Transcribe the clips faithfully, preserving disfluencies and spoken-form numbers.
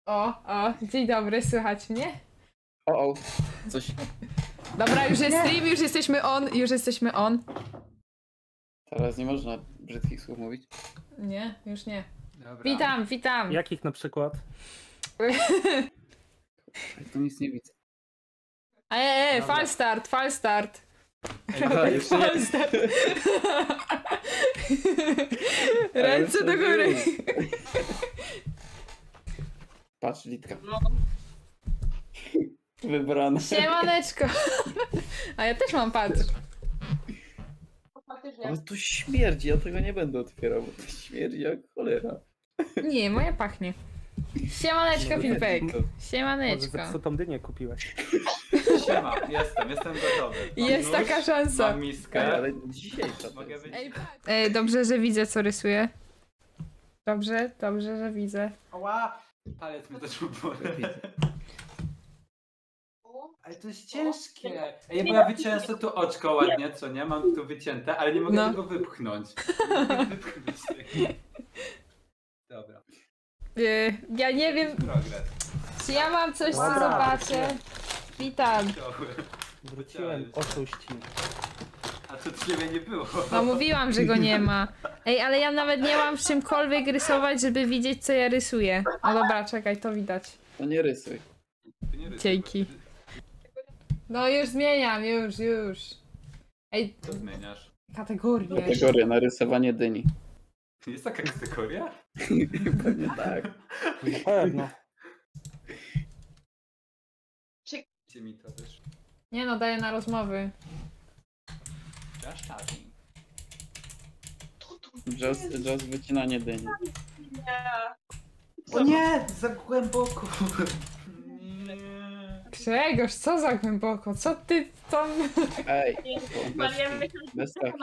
O, o, dzień dobry, słychać mnie? O, o, coś. Dobra, już jest stream, już jesteśmy on, już jesteśmy on. Teraz nie można brzydkich słów mówić. Nie, już nie. Dobra. Witam, witam. Jakich na przykład? Tu nic nie widzę. Eee, Dobra. fal start, fal start. Aha, jeszcze nie. Fal start. Ręce do góry. Patrz, Litka. Wybrana. Siemaneczko. A ja też mam patrz. Ale tu śmierdzi, ja tego nie będę otwierał, bo to śmierdzi jak cholera. Nie, moja pachnie. Siemaneczko, No, Filipek. Może Siemaneczko. zepsutą dynię kupiłeś. Siema, jestem, jestem gotowy. Mam Jest nóż, taka szansa. Mam miskę. Ale dzisiejsza to Mogę jest. wyjść? Ej, patrz. Ej, dobrze, że widzę, co rysuję. Dobrze, dobrze, że widzę. Ała! Palec mi zaczął boleć. Ale to jest ciężkie. Ej, bo ja wyciąłem sobie tu oczko ładnie, co nie? Mam tu wycięte, ale nie mogę No. tego wypchnąć. Nie mogę wypchnąć tego. Dobra. Yy, ja nie wiem, Progres. czy ja mam coś, co Dobra, zobaczę. Witam. Wróciłem, oszuści. A co to ciebie nie było? No mówiłam, że go nie ma. Ej, ale ja nawet nie mam w czymkolwiek rysować, żeby widzieć, co ja rysuję. O dobra, czekaj, to widać. To nie rysuj. To nie rysuj, Dzięki. bo- No już zmieniam, już, już. Ej, Co zmieniasz? kategorie. Kategoria narysowanie dyni. Jest taka kategoria? Pewnie tak. Na pewno. Gdzie mi to wyszło? Nie no, daję na rozmowy. Just chatting. Just, just wycinanie dyni. O nie! Za głęboko! Nie. Grzegorz, co za głęboko? Co ty tam... Ej, bez, Marian, bez takich.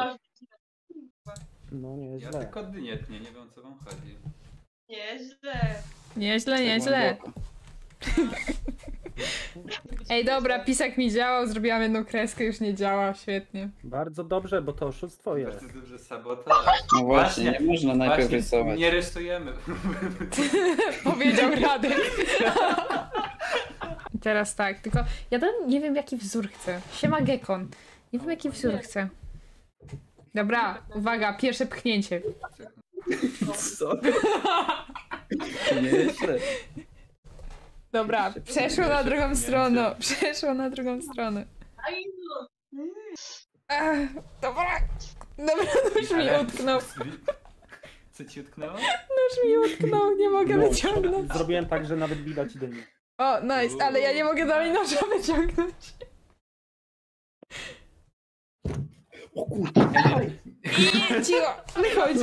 No nie jest Ja źle. tylko dynię tnie, nie wiem o co wam chodzi. Nieźle. Nieźle, nieźle. Ej, dobra, pisak mi działał, zrobiłam jedną kreskę, już nie działa, świetnie. Bardzo dobrze, bo to oszustwo jest. Bardzo dobrze sabotaż. No właśnie, nie można najpierw Właśnie rysować. nie rysujemy. Powiedział Radek. Teraz tak, tylko ja tam nie wiem, jaki wzór chcę. Siema Gekon. Nie wiem, jaki wzór chcę. Dobra, uwaga, pierwsze pchnięcie. Co? Nieźle. Dobra, przeszło na drugą stronę. Przeszło na drugą stronę. Aj, no. Ech, dobra, dobra, nóż mi Ale- utknął. Co ci utknęło? Nóż mi utknął, nie mogę No, wyciągnąć. Zrobiłem tak, że nawet widać dynię. O, nice, ale ja nie mogę dalej noża wyciągnąć. O kurde. Nie, cicho, wychodzi.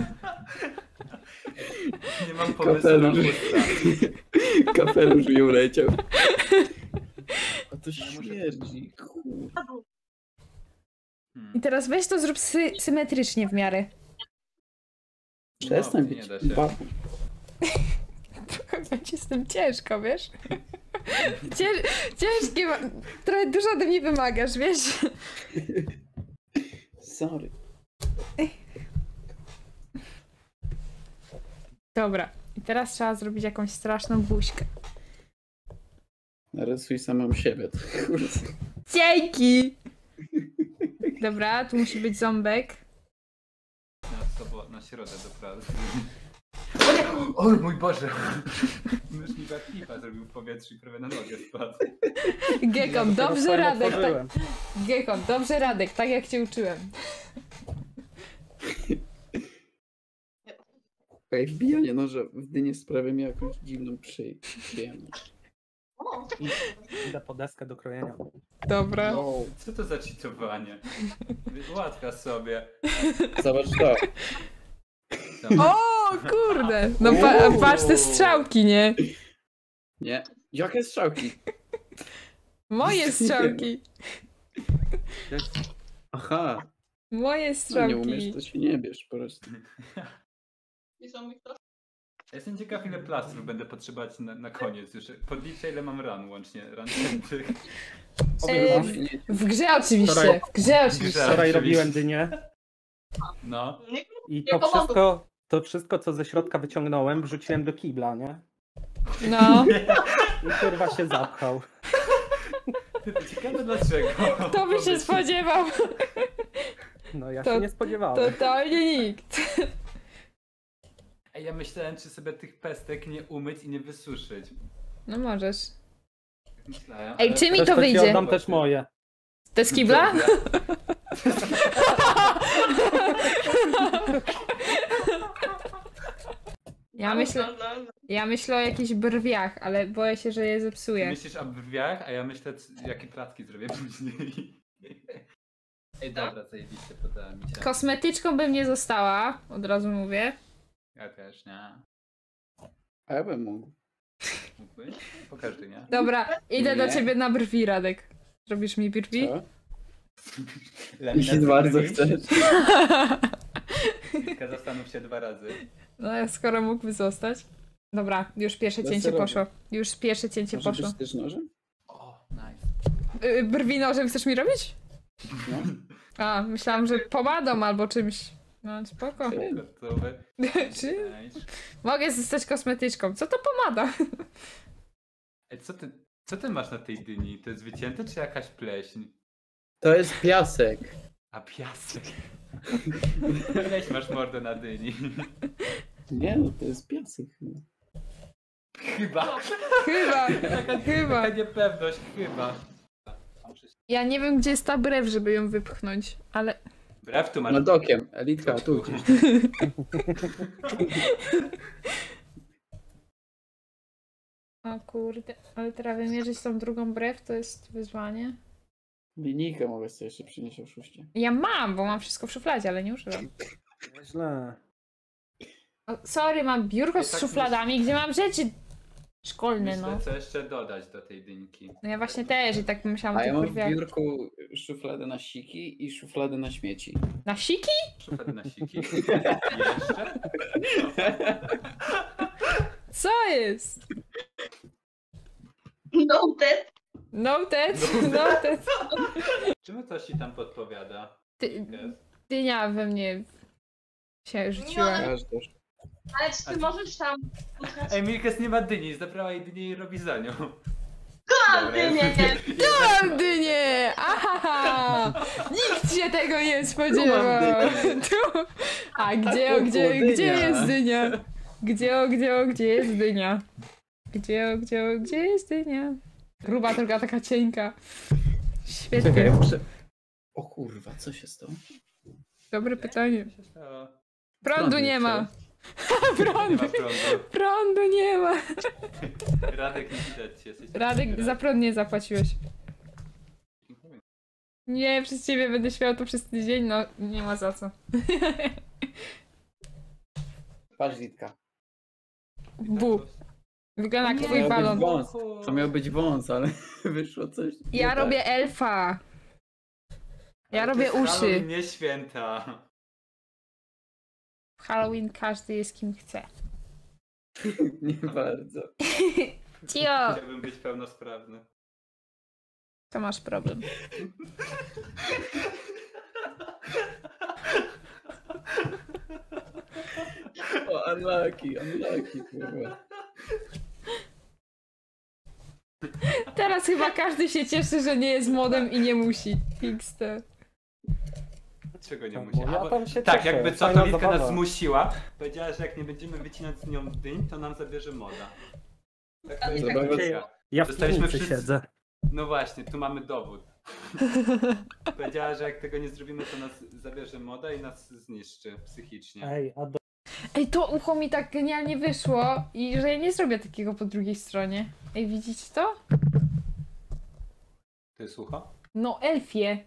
Nie mam pomysłu na Kapelusz. usta. Kapelusz mi uleciał. A to śmierdzi, kurde. I Hmm. teraz weź to zrób sy symetrycznie w miarę. Przestań No, być nie da się. babą. Trochę będzie z tym ciężko, wiesz? Cięż ciężkie, ma- trochę dużo ode mnie wymagasz, wiesz? Sorry. Dobra, i teraz trzeba zrobić jakąś straszną buźkę. Narysuj samą siebie. To kurde. Dzięki! Dobra, tu musi być ząbek. Na, sobo- na środę do pracy. O nie! O mój Boże! Mysz mi backflipa zrobił w powietrzu i prawie na nogę spadł. Gekon, Dopiero dobrze swoim Radek, tak, otworzyłem. Gekon, dobrze Radek, tak jak cię uczyłem. Ej, wbijanie noża w dynię sprawia mi jakąś dziwną przy- przyjemność. O, Idę po deskę do krojenia. Dobra. No, Co to za cheatowanie? Ułatwia sobie. zobacz to. O, kurde! No pa patrz te strzałki, nie? Nie. Jakie strzałki? Moje strzałki. Aha. Moje No nie umiesz, strzałki. to się nie bierz po prostu. i są mi to. Jestem ciekaw, ile plastrów będę potrzebować na, na koniec już. Podliczę, ile mam ran łącznie. Ran tępych. E, w, w grze oczywiście, w grze oczywiście. Wczoraj Wczoraj robiłem dynię No. i Nie to pomogło. wszystko, to wszystko, co ze środka wyciągnąłem, wrzuciłem do kibla, nie? No, I kurwa się zapchał. Ciekawe dlaczego. to by się spodziewał. No ja To- się nie spodziewałem. Totalnie nikt. Ej, ja myślałem, czy sobie tych pestek nie umyć i nie wysuszyć. No możesz. Tak myślałem. Ej, ale- czy mi Też to ci wyjdzie? oddam też moje. Te z kibla? Ja myślę, No, no, no. ja myślę o jakichś brwiach, ale boję się, że je Ty zepsuję. myślisz o brwiach, a ja myślę, c- jakie placki zrobię później. Ej, dobra, zajebiście, podoba mi się. Kosmetyczką bym nie została, od razu mówię. Ja też, nie? A ja bym mógł. Mógłbyś? Pokaż ty, nie? Dobra, idę do Nie. ciebie na brwi, Radek. Zrobisz mi brwi? Co? Laminat Jeśli bardzo brwi. chcesz. Witka, zastanów się dwa razy. No, skoro mógłby zostać. Dobra, już pierwsze Bez cięcie celowo. poszło. Już pierwsze cięcie Może poszło. być też nożem? O, nice. Y, brwi nożem chcesz mi robić? No. A, myślałam, że pomadą albo czymś. No, spoko. Ty. Gotowe. Czy? Nice. Mogę zostać kosmetyczką. Co to pomada? Ej, co ty, co ty masz na tej dyni? To jest wycięte czy jakaś pleśń? To jest piasek. A piasek. Weź masz mordę na dyni. Nie no, to jest piasek. chyba. Chyba. Chyba, Taka, chyba. taka niepewność, chyba. Ja nie wiem, gdzie jest ta brew, żeby ją wypchnąć, ale... Brew tu masz. Nad okiem. Elitka, tu gdzieś. O kurde, ale teraz wymierzyć tą drugą brew to jest wyzwanie. Linijkę mogę sobie jeszcze przynieść o szóście. Ja mam, bo mam wszystko w szufladzie, ale nie używam. Źle. O, sorry, mam biurko Ej, z tak szufladami, gdzie mam rzeczy szkolne, Myślę, no. co jeszcze dodać do tej dynki. No ja właśnie też i tak myślałam o A ja tych mam w brwiach. biurku szufladę na siki i szufladę na śmieci. Na siki? Szuflady na siki. Jeszcze? Co jest? Noted. Noted, noted. Czemu coś ci tam podpowiada? Ty, dynia we mnie się rzuciła. Każdy. Ale czy ty możesz tam... Ej, Milkes nie ma dyni, zabrała jej dynię i robi za nią. A, ty nie, nie. Mam dynię! Ahaha! Nikt się tego nie spodziewał! dynię. Tu. A gdzie, o, Tu, gdzie, dynia. gdzie jest dynia? Gdzie, o, gdzie, o, gdzie jest dynia? Gdzie, o, gdzie, o, gdzie jest dynia? Gruba, tylko taka cienka. Czekaj, Świetnie. ja muszę... O kurwa, co się stało? Dobre pytanie. Co się stało? Prądu Prąd nie ma. Nie Prądu, ma prądu. prądu nie ma. Radek, nie widać cię. Jesteś Radek, za prąd nie zapłaciłeś. Nie, przez ciebie będę śmiał to przez tydzień, no nie ma za co. Patrz, Litka. Bu. Wygląda jak Nie, twój miał być balon. wąs. To miał być wąs, ale wyszło coś. nie Ja tak. robię elfa. Ja Ale to robię jest uszy. Halloween, nie święta. W Halloween każdy jest kim chce. Nie bardzo. Cio! Chciałbym być pełnosprawny. To masz problem. O, unlucky, unlucky, kurwa. Teraz chyba każdy się cieszy, że nie jest modem i nie musi. X D. Czego nie Tak, musi? bo ja A, bo- tam się tak, cieszę, jakby co, fajna to Litka nas zabawa. zmusiła. Powiedziała, że jak nie będziemy wycinać z nią dyń, to nam zabierze moda. Tak to jest Zabawa- Litka. Ja w Dostaliśmy piwnicy wszyscy- siedzę. No właśnie, tu mamy dowód. Powiedziała, że jak tego nie zrobimy, to nas zabierze moda i nas zniszczy psychicznie. Ej, a do... Ej, to ucho mi tak genialnie wyszło i że ja nie zrobię takiego po drugiej stronie. Ej, widzicie to? To jest ucho? No, elfie.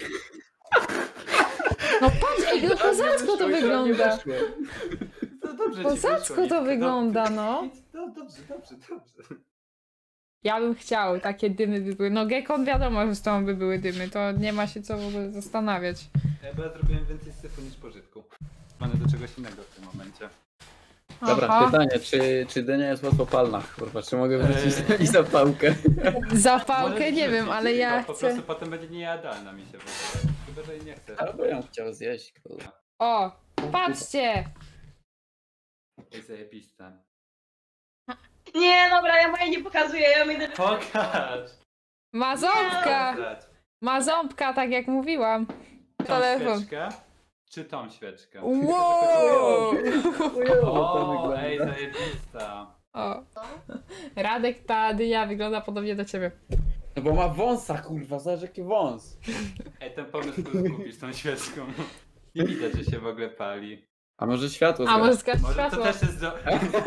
No patrz, ej, no kozacko to wygląda. No dobrze ci Kozacko wyszło, to Litka, wygląda, no. No dobrze, dobrze, dobrze. Ja bym chciał, takie dymy by były. No Gekon wiadomo, że z tobą by były dymy, to nie ma się co w ogóle zastanawiać. Ja bo ja zrobiłem więcej syfu niż pożytku. Mamy do czegoś innego w tym momencie. Dobra, Aha. pytanie, czy, czy dynia jest łatwopalna? Kurwa, czy mogę wrócić Eee. i zapałkę? Zapałkę Możesz nie wiem, wrzucić, ale ja tylko Po chcę... prostu potem będzie niejadalna mi się wydaje. Chyba, że jej nie chcesz. Albo ją chciał zjeść, kurwa. O, patrzcie! Jest zajebiste. Nie, dobra, ja moje nie pokazuję, ja mnie idę... Pokaż! Ma ząbka! Pokaż. Ma ząbka, tak jak mówiłam. Tą Telefon. świeczkę? Czy tą świeczkę? Wow! Chujowo to O, wygląda. ej, zajebista. O. Radek, ta dynia wygląda podobnie do ciebie. No bo ma wąsa, kurwa, zobacz jaki wąs. Ej, ten pomysł kupisz tą świeczką. Nie widać, że się w ogóle pali. A może światło A może zgasz? zgasz Może światło? to też jest do...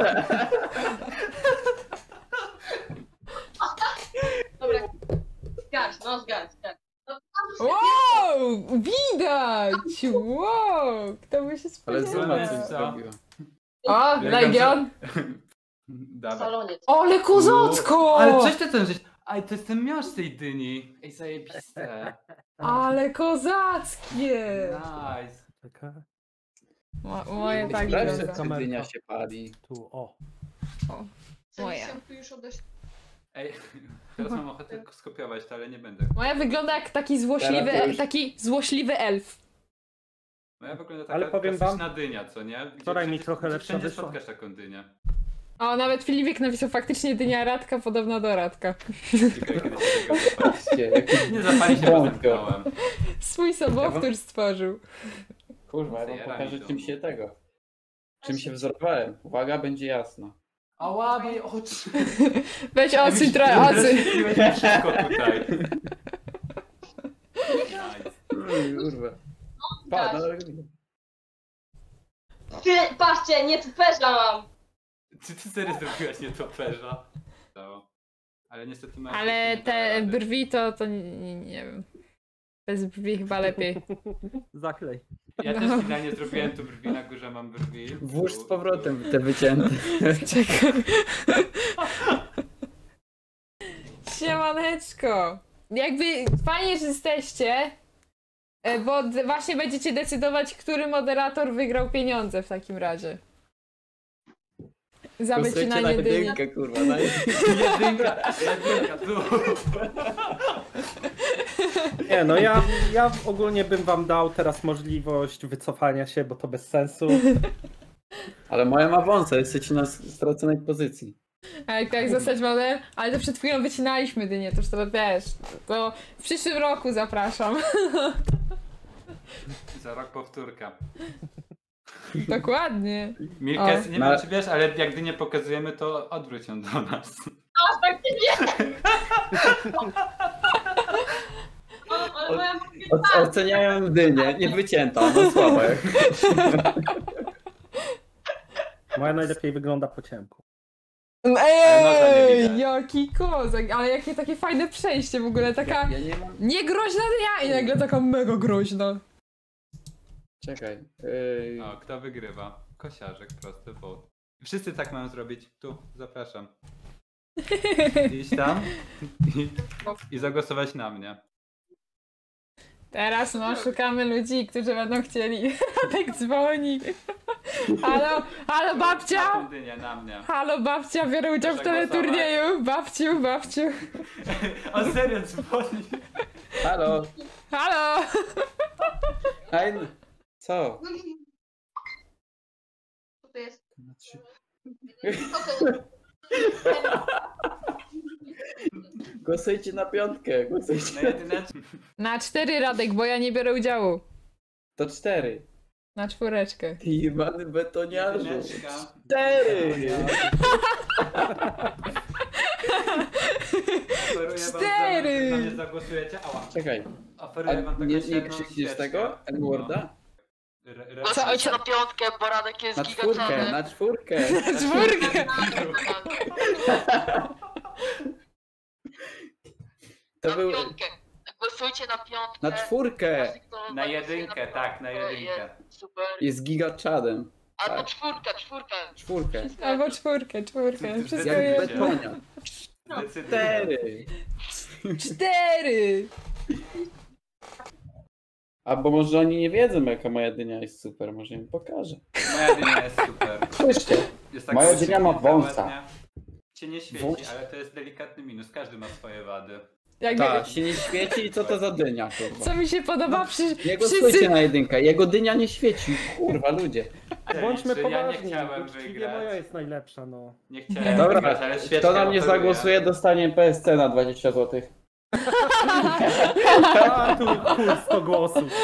Dobra, zgaś, no zgaś, zgaś. No, Wow! Widać! Wow! Kto by się Ale Zuma jest coś spodziewał? co? zrobiła. O, Legion! w Dawaj. salonie. Ale kozacko! Ale coś ty ten żeś... Aj, to jest ten miąższ tej dyni. Ej, zajebiste. Ale kozackie! Nice. Czekaj. Mo moje tak Sprawdź, wygląda. czy Kamerka. dynia się pali. Tu, o. Moja. Tu już odejść. Ej, teraz mam ochotę skopiować to, ale nie będę. Moja wygląda jak taki złośliwy, Teraz już. taki złośliwy elf. Moja wygląda taka Ale powiem wam, klasyczna dynia, co nie? Gdzie wczoraj mi wszędzie- trochę gdzie lepsza wszędzie wyszła. spotkasz taką dynię. O, nawet Filipik napisał faktycznie dynia Radka, podobna do Radka. Czekaj, kiedy się tego zapali. Patrzcie, jaki... Nie zapali się, bo zamknąłem. Swój sobowtór stworzył. Kurwa, ja wam Zajarali pokażę to. czym się tego. Czym się wzorowałem. Uwaga, będzie jasno. A łabiej oczy. Weź ocuj trochę, ocuj. Rozświetliłeś mi wszystko tutaj. Nice. Ej, kurwa. Pa, no, Ty, patrzcie, nie tuperza mam. Czy ty serio zrobiłaś nie toperza? To. Ale niestety masz... Ale te brwi to, to nie, nie, nie wiem. Bez brwi chyba lepiej. Zaklej. Ja też finalnie zrobiłem tu brwi, na górze mam brwi. włóż Tu- z powrotem te wycięte. Czekaj. Siemaneczko. Jakby fajnie, że jesteście, e, bo d- właśnie będziecie decydować, który moderator wygrał pieniądze w takim razie. Za Głosujcie na wycinanie dyni. jedynkę, kurwa. Na jedynkę. Jedynka, jedynka, tu. Nie no, ja, ja ogólnie bym wam dał teraz możliwość wycofania się, bo to bez sensu. Ale moja ma wąsa, jesteście na straconej pozycji. A jak tak zostać model, ale to przed chwilą wycinaliśmy dynię, to już teraz wiesz. To w przyszłym roku zapraszam. Za rok powtórka. Dokładnie. Milkes, O. nie Na- wiem czy wiesz, ale jak gdy nie pokazujemy, to odwróć ją do nas. A, faktycznie. No, ale moja O- oceniałem dynię, nie wycięta, no słaba. jak- Moja najlepiej wygląda po ciemku. nosa nie Ej, widać. jaki kozak, ale jakie takie fajne przejście w ogóle, taka Ja, ja nie mam... niegroźna dynia i nagle taka mega groźna. Czekaj. Yy... O, kto wygrywa? Kosiarzek, prosty wołt. Wszyscy tak mają zrobić. Tu, zapraszam. Iść tam i, i zagłosować na mnie. Teraz no, szukamy ludzi, którzy będą chcieli. Tak dzwoni. Halo, halo Na babcia! tą dynię, na mnie. Halo babcia, biorę udział w teleturnieju. Babciu, babciu. O serio dzwoni. Halo. Halo! Hej. Co? Co to jest? Znaczy- Co to jest? Głosujcie na piątkę, Na głosujcie. jedyneczkę. Na cztery Radek, bo ja nie biorę udziału. To cztery. Na czwóreczkę. Ty jebany betoniarzu. Jedyneczka. Cztery! Oferuję wam, Cztery! że na mnie zagłosujecie. Ała. Czekaj, Oferuję a wam taką nie, nie średnią krzykniesz ścieżkę. tego? N-worda? No. Re- re- Głosujcie na piątkę, bo Radek jest Na czwórkę, gigaczany. na czwórkę. Na czwórkę! To Na był... piątkę. Głosujcie na piątkę. Na czwórkę. Każdy, kto Na zagłosuje jedynkę, tak, na piątkę, jedynkę. jest Super. Jest gigaczadem. A tak. to czwórkę, czwórkę. Czwórkę. Albo czwórkę, czwórkę. Wszystko Jak jest. betonia. Decyduję. Cztery. Cztery! Albo może oni nie wiedzą, jaka moja dynia jest super, może im pokażę. Moja dynia jest super. Słyszcie, Jest tak Moja dynia ma wyciągnięta wąsa. ładnie. Się nie świeci, Wąs. ale to jest delikatny minus. Każdy ma swoje wady. Jakby, Tak, się nie świeci i co to za dynia, kurwa. co mi się podoba, przy, Nie głosujcie wszyscy... na jedynkę, jego dynia nie świeci, kurwa ludzie. Bądźmy Czy ja nie poważni, chciałem uczciwie wygrać. moja jest najlepsza, no. Nie chciałem Dobra, wygrać, ale świeczka kto na mnie operuje. zagłosuje, dostanie P S C na dwadzieścia złotych. A tu chuj, sto głosów.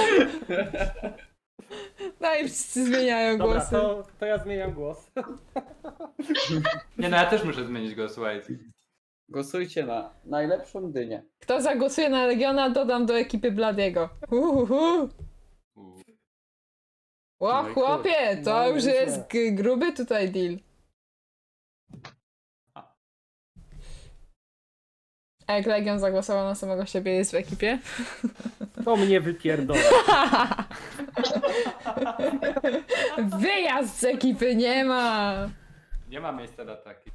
No i wszyscy zmieniają Dobra, głosy. to, to ja zmieniam głos. Nie no, ja też muszę zmienić go, słuchajcie. Głosujcie na najlepszą dynię. Kto zagłosuje na Legiona, dodam do ekipy Bladiego. Uhuhu. U. Ło, No i chłopie, to No, już nieźle. jest g- gruby tutaj deal. A jak Legion zagłosował na samego siebie, jest w ekipie? To mnie wypierdolę. Wyjazd z ekipy nie ma! Nie ma miejsca na taki.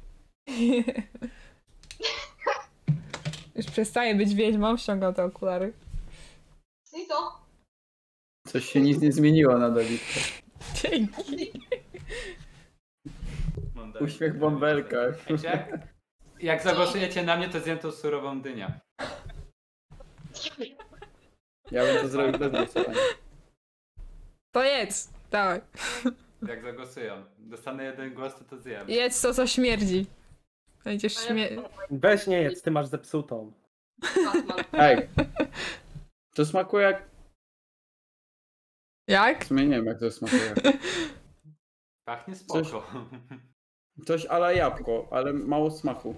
Już przestaje być wiedźmą, ściągam te okulary. I co? Coś się nic nie zmieniło na dobitkę. Dzięki. Mam dalej. Uśmiech w bąbelkach. Wiecie? Jak zagłosujecie na mnie, to zjem tą surową dynię. Ja bym to zrobił bez głosowania. To jedz, tak. Jak zagłosują. Dostanę jeden głos, to to zjem. Jedz to, co śmierdzi. Będziesz śmie... Weź nie jedz, ty masz zepsutą. Batman. Ej, to smakuje jak... Jak? W sumie nie wiem jak to smakuje. Pachnie spoko. Coś ala jabłko, ale mało smaku.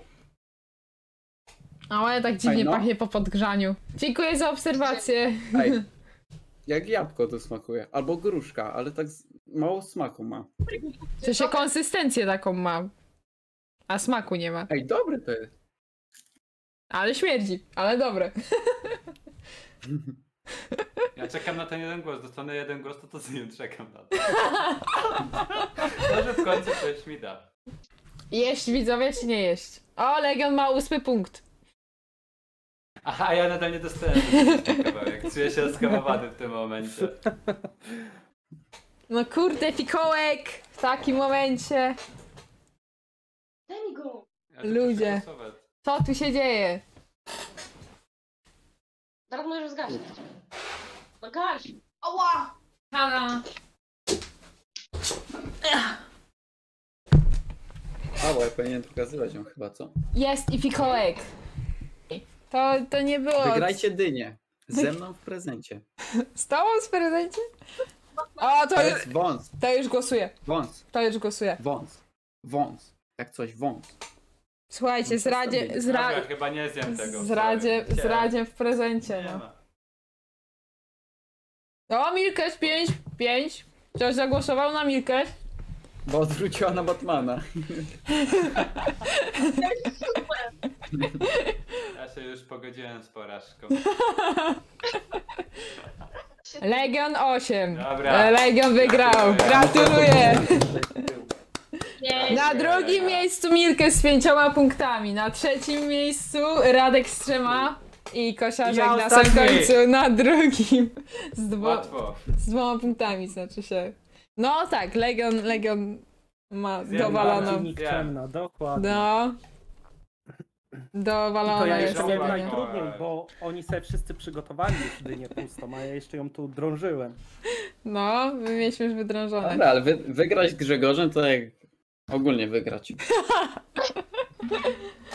Ale tak dziwnie Ej, no. pachnie po podgrzaniu. Dziękuję za obserwację. Ej, jak jabłko to smakuje. Albo gruszka, ale tak z... mało smaku ma. Że się konsystencję taką ma. A smaku nie ma. Ej, dobry to jest. Ale śmierdzi, ale dobre. Ja czekam na ten jeden głos. Dostanę jeden głos, to to zjem. Czekam na to. Może w końcu coś mi da. Jeść widzowie czy nie jeść? O, Legion ma ósmy punkt. Aha, ja nadal nie dostałem ten kawałek. Czuję się oskamowany w tym momencie. No kurde, fikołek! W takim momencie. Daj mi go. Ja tu Ludzie. muszę głosować. Co tu się dzieje? Zaraz możesz zgasić. No gaś. Ała! Tada. A, bo ja powinienem pokazywać ją chyba, co? Jest i fikołek. To, to nie było... Wygrajcie dynię. Ze mną w prezencie. Z tobą w prezencie? O, to To już, jest wąs, to już głosuję. wąs, To już głosuję. wąs, wąs. Jak coś wąs. Słuchajcie, z Radzie, z, ra, Dobra, chyba nie zjem tego. z, radzie, z Chciałem. Radzie w prezencie, Nie no. ma. O, Milkes, pięć, pięć. Ktoś zagłosował na Milkes? Bo odwróciła na Batmana. Ja się już pogodziłem z porażką. Legion osiem. Dobra. Legion wygrał. Gratuluję. Gratuluję. Nie. Na drugim miejscu Milkes z pięcioma punktami. Na trzecim miejscu Radek z trzema. I Kosiarzek Ja na samym ostatni. końcu na drugim. Z, dwo, Łatwo. z dwoma punktami, znaczy się. No tak, Legion, Legion ma Zjem dowaloną. bardzo. Nikczemna, dokładnie. No. I Dowalona to ja jest jeszcze miałem Legion. Legion. najtrudniej, bo oni sobie wszyscy przygotowali już dynię pustą, a ja jeszcze ją tu drążyłem. No, my mieliśmy już wydrążone. Dobra, ale wy, wygrać z Grzegorzem to jak ogólnie wygrać.